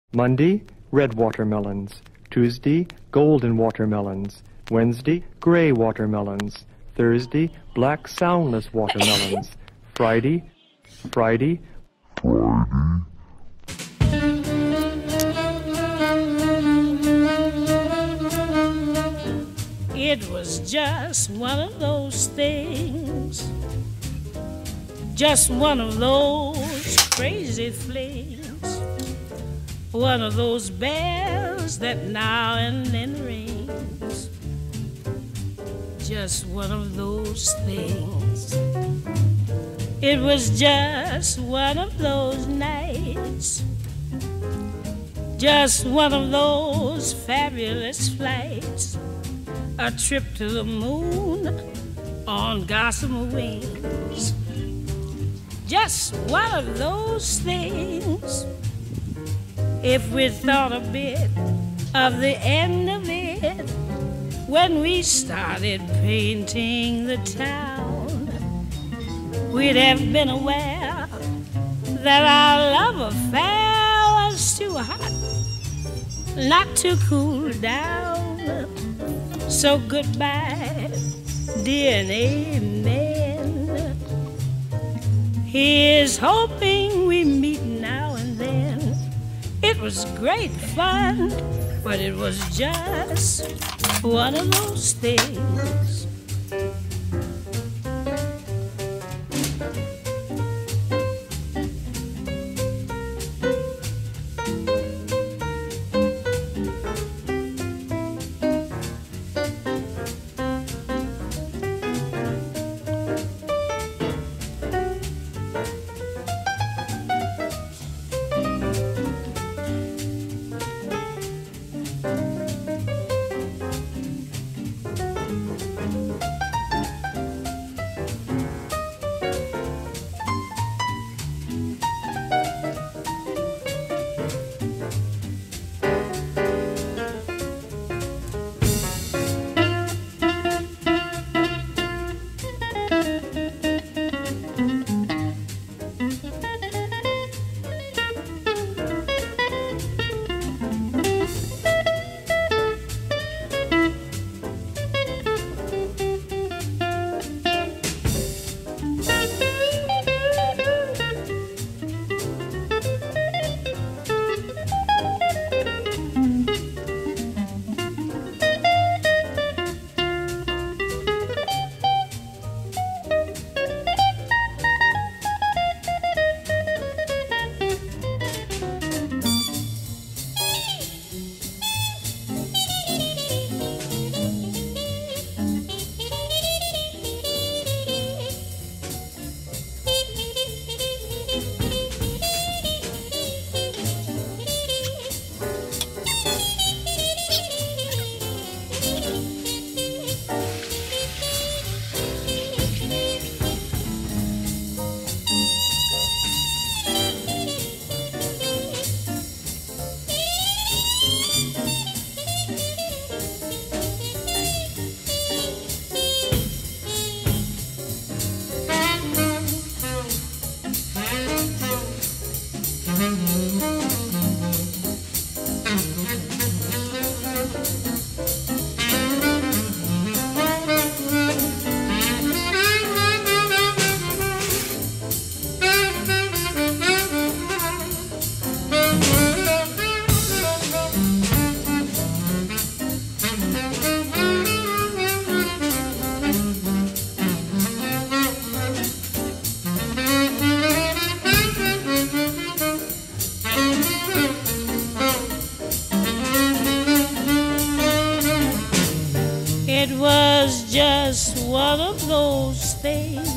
Monday, red watermelons. Tuesday, golden watermelons. Wednesday, gray watermelons. Thursday, black soundless watermelons. Friday. It was just one of those things, just one of those crazy flings, one of those bells that now and then rings, just one of those things. It was just one of those nights, just one of those fabulous flights, a trip to the moon on gossamer wings. Just one of those things. If we thought a bit of the end of it when we started painting the town, we'd have been aware that our love affair was too hot not to cool down. So goodbye, dear, and amen. Here's hoping we meet now and then. It was great fun, but it was just one of those things. It was just one of those things,